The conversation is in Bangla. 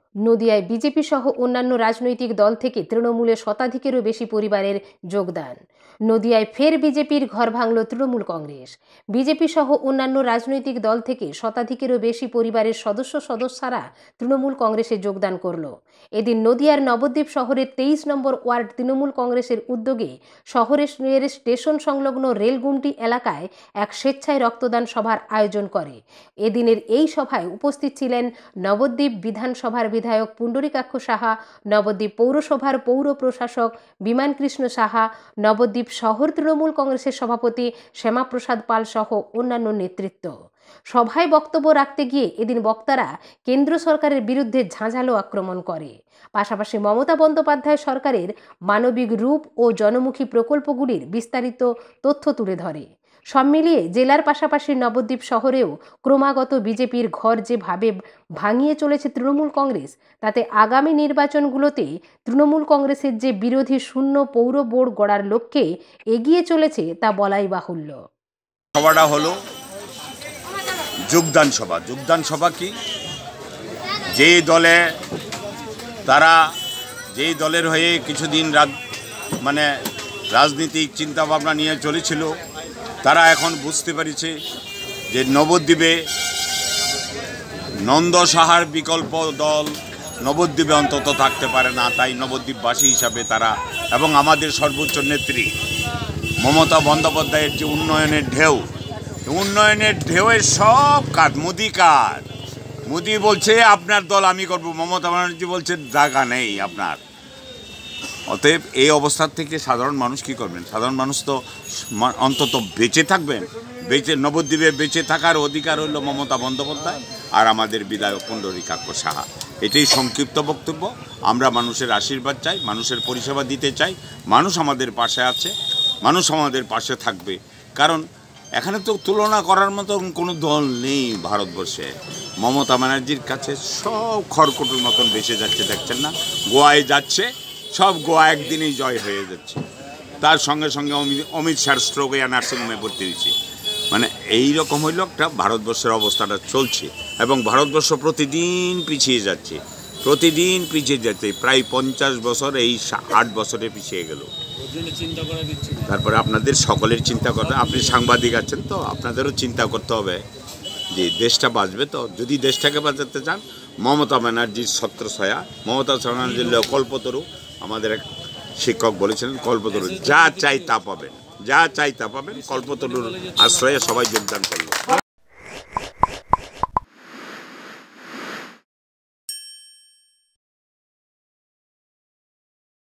নদিয়ায় বিজেপি সহ অন্যান্য রাজনৈতিক দল থেকে তৃণমূলে শতাধিকেরও বেশি পরিবারের যোগদান। নদিয়ায় ফের বিজেপির ঘর ভাঙল তৃণমূল কংগ্রেস। বিজেপি সহ অন্যান্য রাজনৈতিক দল থেকে শতাধিকেরও বেশি পরিবারের সদস্যরা তৃণমূল কংগ্রেসে যোগদান করল। এদিন নদিয়ার নবদ্বীপ শহরের 23 নম্বর ওয়ার্ড তৃণমূল কংগ্রেসের উদ্যোগে শহরের স্টেশন সংলগ্ন রেলগুমটি এলাকায় এক স্বেচ্ছায় রক্তদান সভার আয়োজন করে। এদিনের এই সভায় উপস্থিত ছিলেন নবদ্বীপ বিধানসভার বিধায়ক পুণ্ডরীকাক্ষ সাহা, নবদ্বীপ পৌরসভার পৌর প্রশাসক বিমান কৃষ্ণ সাহা, নবদ্বীপ শহর তৃণমূল কংগ্রেসের সভাপতি শ্যামাপ্রসাদ পাল সহ অন্যান্য নেতৃত্ব। সভায় বক্তব্য রাখতে গিয়ে এদিন বক্তারা কেন্দ্র সরকারের বিরুদ্ধে ঝাঁঝালো আক্রমণ করে। পাশাপাশি মমতা বন্দ্যোপাধ্যায় সরকারের মানবিক রূপ ও জনমুখী প্রকল্পগুলির বিস্তারিত তথ্য তুলে ধরে। সব মিলিয়ে জেলার পাশাপাশি নবদ্বীপ শহরেও ক্রমাগত বিজেপির ঘর যেভাবে ভাঙিয়ে চলেছে তৃণমূল কংগ্রেস, তাতে আগামী নির্বাচনগুলোতে তৃণমূল কংগ্রেসের যে বিরোধী শূন্য পৌর বোর্ড গড়ার লক্ষ্যে এগিয়ে চলেছে তা বলাই বাহুল্য। সভাটা হলো যোগদান সভা। যোগদান সভা কি, যেই দলের হয়ে কিছুদিন রাজনীতিক চিন্তাভাবনা নিয়ে চলেছিল, তারা এখন বুঝতে পেরেছে যে নবদ্বীপে নন্দ সাহার বিকল্প দল নবদ্বীপে অন্তত থাকতে পারে না। তাই নবদ্বীপবাসী হিসাবে তারা এবং আমাদের সর্বোচ্চ নেত্রী মমতা বন্দ্যোপাধ্যায়ের যে উন্নয়নের ঢেউয়ের সব কাজ মোদি বলছে আপনার দল আমি করব, মমতা ব্যানার্জি বলছে জায়গা নেই আপনার। অতএব এই অবস্থার থেকে সাধারণ মানুষ কি করবেন? সাধারণ মানুষ তো অন্তত বেঁচে থাকবেন। নবদ্বীপে বেঁচে থাকার অধিকার হলো মমতা বন্দ্যোপাধ্যায় আর আমাদের বিধায়ক পুণ্ডরীকাক্ষ সাহা। এটাই সংক্ষিপ্ত বক্তব্য। আমরা মানুষের আশীর্বাদ চাই, মানুষের পরিষেবা দিতে চাই। মানুষ আমাদের পাশে আছে, মানুষ আমাদের পাশে থাকবে। কারণ এখানে তো তুলনা করার মতো কোনো দল নেই ভারতবর্ষে। মমতা ব্যানার্জির কাছে সব খড়কুটোর মতন বেঁচে যাচ্ছে, দেখছেন না? গোয়ায় যাচ্ছে, সব গোয়া একদিনেই জয় হয়ে যাচ্ছে। তার সঙ্গে সঙ্গে অমিত শাহ স্ট্রোকে নার্সিংহোমে ভর্তি হয়েছে। এই রকম হইল একটা ভারতবর্ষের অবস্থাটা চলছে এবং ভারতবর্ষ প্রতিদিন পিছিয়ে যাচ্ছে, প্রায় 50 বছর এই 8 বছরে পিছিয়ে গেল। তারপরে আপনাদের সকলের চিন্তা করতে, আপনি সাংবাদিক আছেন তো, আপনাদেরও চিন্তা করতে হবে যে দেশটা বাঁচবে তো। যদি দেশটাকে বাঁচাতে চান, মমতা ব্যানার্জির ছত্রছায়া, মমতা ব্যানার্জির কল্পতরু, আমাদের এক শিক্ষক বলেছিলেন কল্পতরু, যা চাই তা পাবেন, কল্পতরুর আশ্রয়ে সবাই যোগদান করল।